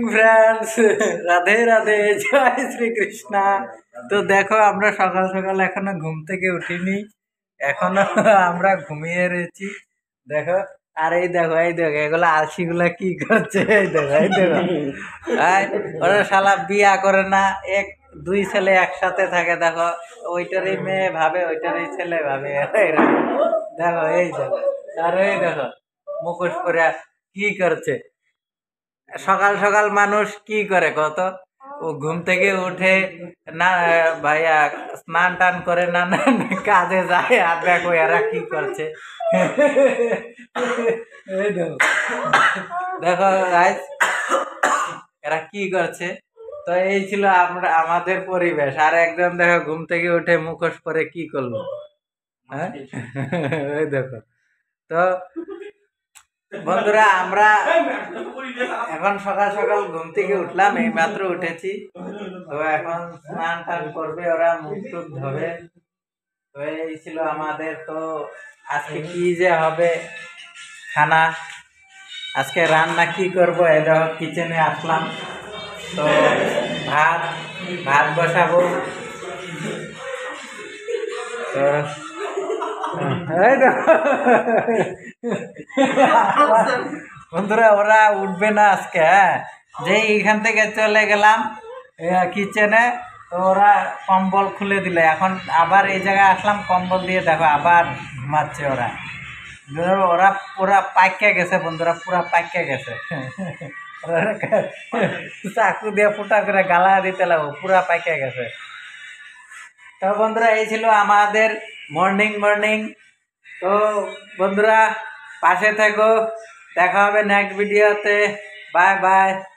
Friends Radhe Radhe जय श्री कृष्णा। तो देखो আমরা সকাল সকাল এখনো ঘুম থেকে উঠিনি, এখনো আমরা ঘুমিয়ে রয়েছি। দেখো আর এই দেখো এগুলো আলসিগুলা কি করছে, এই দেখো ওরা শালা বিয়া করে না, এক দুই ছেলে একসাথে থাকে। দেখো ওইটারই মেয়ে ভাবে ওইটারই ছেলে ভাবে, দেখো এই দেখো আর এই দেখো মুখোশ পরে কি করছে। সকাল সকাল মানুষ কি করে কত, ও ঘুম থেকে উঠে না ভাইয়া স্নান টান করে না কাজে যায়। আর দেখো এরা কি করছে, দেখো গাইস এরা কি করছে। তো এই ছিল আমরা আমাদের পরিবেশ। আর একজন দেখো ঘুম থেকে উঠে মুখোশ পরে কি করলো, হ্যাঁ ওই দেখো। তো বন্ধুরা আমরা এখন সকাল সকাল ঘুম থেকে উঠলাম, এই মাত্র উঠেছি। তো এখন স্নান টান করবে ওরা, মুখ টুক ধোবে। তো এই ছিল আমাদের। তো আজকে কি যে হবে খানা, আজকে রান্না কি করব, এই দেখো কিচেনে আসলাম। তো ভাত বসাবো। তো বন্ধুরা ওরা উঠবে না আজকে, হ্যাঁ যে এখান থেকে চলে গেলাম কিচেনে, তো ওরা কম্বল খুলে দিলে। এখন আবার এই জায়গায় আসলাম, কম্বল দিয়ে দেখো আবার ঘুমাচ্ছে ওরা। ওরা পুরা পাইকে গেছে বন্ধুরা, পুরা পাইকে গেছে। চাকু দিয়ে ফুটা করে গালা দিতে লাগবো, পুরা পাইকে গেছে। তো বন্ধুরা এই ছিল আমাদের মর্নিং। তো বন্ধুরা পাশে থেকো, দেখা হবে নেক্সট ভিডিওতে। Bye by.